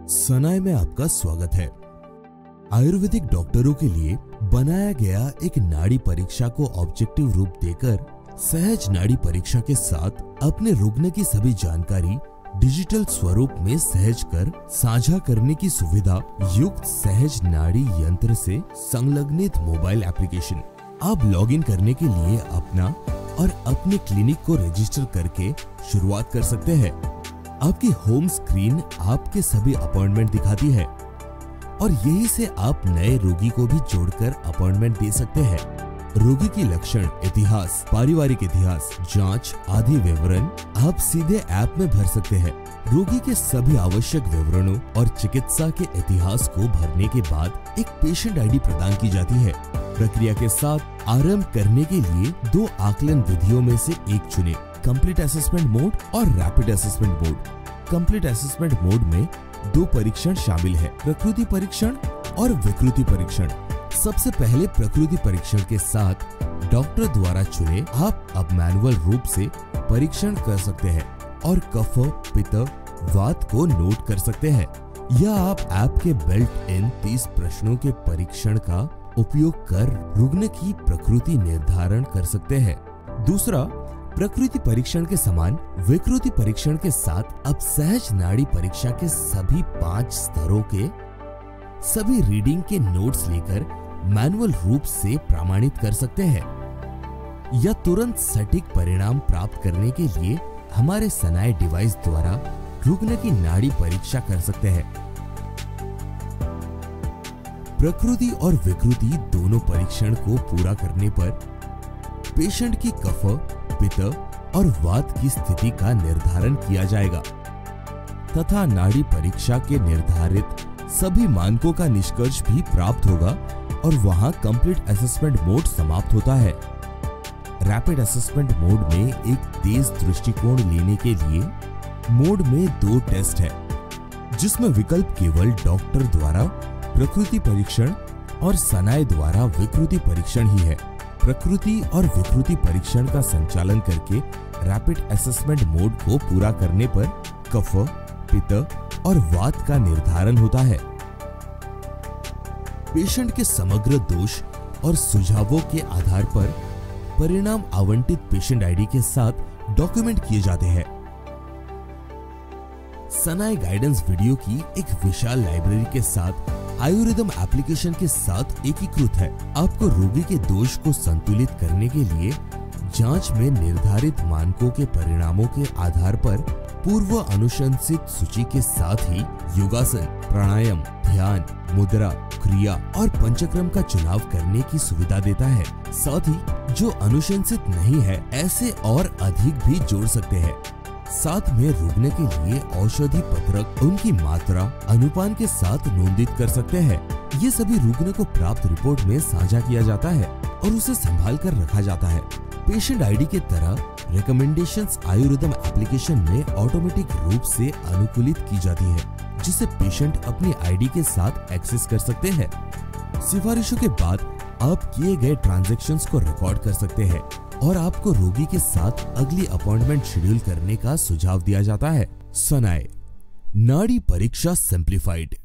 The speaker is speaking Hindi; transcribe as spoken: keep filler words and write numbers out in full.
सनाए में आपका स्वागत है। आयुर्वेदिक डॉक्टरों के लिए बनाया गया एक नाड़ी परीक्षा को ऑब्जेक्टिव रूप देकर सहज नाड़ी परीक्षा के साथ अपने रुग्ण की सभी जानकारी डिजिटल स्वरूप में सहज कर साझा करने की सुविधा युक्त सहज नाड़ी यंत्र से संलग्नित मोबाइल एप्लीकेशन। आप लॉगिन करने के लिए अपना और अपने क्लिनिक को रजिस्टर करके शुरुआत कर सकते हैं। आपकी होम स्क्रीन आपके सभी अपॉइंटमेंट दिखाती है और यही से आप नए रोगी को भी जोड़कर अपॉइंटमेंट दे सकते हैं। रोगी की लक्षण, इतिहास, पारिवारिक इतिहास, जांच आदि विवरण आप सीधे ऐप में भर सकते हैं। रोगी के सभी आवश्यक विवरणों और चिकित्सा के इतिहास को भरने के बाद एक पेशेंट आईडी प्रदान की जाती है। प्रक्रिया के साथ आरंभ करने के लिए दो आकलन विधियों में से एक चुने, कंप्लीट असेसमेंट मोड और rapid assessment mode. Complete assessment mode में दो परीक्षण शामिल है, प्रकृति परीक्षण और विकृति परीक्षण। सबसे पहले प्रकृति परीक्षण के साथ डॉक्टर द्वारा चुने आप अब मैनुअल रूप से परीक्षण कर सकते हैं और कफ, पित्त, वात को नोट कर सकते हैं। या आप ऐप के बिल्ट इन तीस प्रश्नों के परीक्षण का उपयोग कर रुग्ण की प्रकृति निर्धारण कर सकते हैं। दूसरा, प्रकृति परीक्षण के समान विकृति परीक्षण के साथ अब सहज नाड़ी परीक्षा के सभी पांच स्तरों के सभी रीडिंग के नोट्स लेकर मैनुअल रूप से प्रमाणित कर सकते हैं या तुरंत सटीक परिणाम प्राप्त करने के लिए हमारे सनाए डिवाइस द्वारा रुग्ण की नाड़ी परीक्षा कर सकते हैं। प्रकृति और विकृति दोनों परीक्षण को पूरा करने पर पेशेंट की कफ, पित्त और वात की स्थिति का निर्धारण किया जाएगा तथा नाड़ी परीक्षा के निर्धारित सभी मानकों का निष्कर्ष भी प्राप्त होगा और वहां कंप्लीट असेसमेंट मोड समाप्त होता है। रैपिड असेसमेंट मोड में एक तेज दृष्टिकोण लेने के लिए मोड में दो टेस्ट है, जिसमें विकल्प केवल डॉक्टर द्वारा प्रकृति परीक्षण और सनाए द्वारा विकृति परीक्षण ही है। प्रकृति और विकृति परीक्षण का संचालन करके रैपिड असेसमेंट मोड को पूरा करने पर कफ, पित्त और वात का निर्धारण होता है। पेशेंट के समग्र दोष और सुझावों के आधार पर परिणाम आवंटित पेशेंट आईडी के साथ डॉक्यूमेंट किए जाते हैं। सनाए गाइडेंस वीडियो की एक विशाल लाइब्रेरी के साथ आयुर्वेदम एप्लीकेशन के साथ एकीकृत है। आपको रोगी के दोष को संतुलित करने के लिए जांच में निर्धारित मानकों के परिणामों के आधार पर पूर्व अनुशंसित सूची के साथ ही योगासन, प्राणायाम, ध्यान, मुद्रा, क्रिया और पंचक्रम का चुनाव करने की सुविधा देता है। साथ ही जो अनुशंसित नहीं है ऐसे और अधिक भी जोड़ सकते हैं। साथ में रुग्ण के लिए औषधि पत्रक उनकी मात्रा, अनुपान के साथ नोंदित कर सकते हैं। ये सभी रुग्ण को प्राप्त रिपोर्ट में साझा किया जाता है और उसे संभाल कर रखा जाता है। पेशेंट आईडी के तरह रिकमेंडेशंस आयुर्वेदम एप्लीकेशन में ऑटोमेटिक रूप से अनुकूलित की जाती है, जिसे पेशेंट अपनी आईडी के साथ एक्सेस कर सकते हैं। सिफारिशों के बाद आप किए गए ट्रांजैक्शंस को रिकॉर्ड कर सकते हैं और आपको रोगी के साथ अगली अपॉइंटमेंट शेड्यूल करने का सुझाव दिया जाता है। सनाए नाड़ी परीक्षा सिंप्लीफाइड।